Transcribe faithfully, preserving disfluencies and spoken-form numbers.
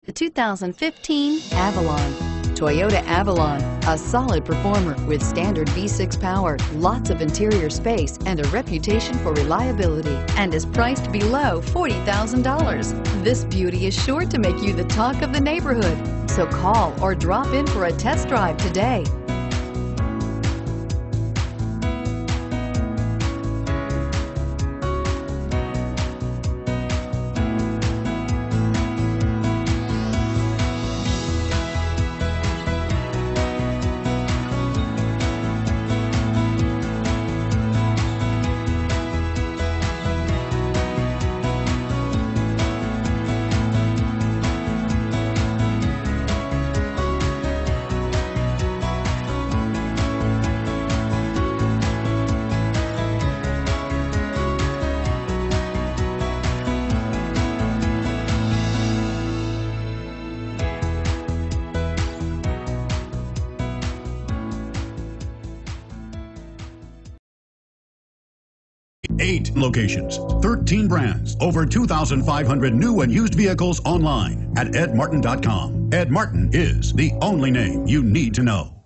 The two thousand fifteen Avalon. Toyota Avalon, a solid performer with standard V six power, lots of interior space, and a reputation for reliability, and is priced below forty thousand dollars. This beauty is sure to make you the talk of the neighborhood. So call or drop in for a test drive today. Eight locations, thirteen brands, over two thousand five hundred new and used vehicles online at ed martin dot com. Ed Martin is the only name you need to know.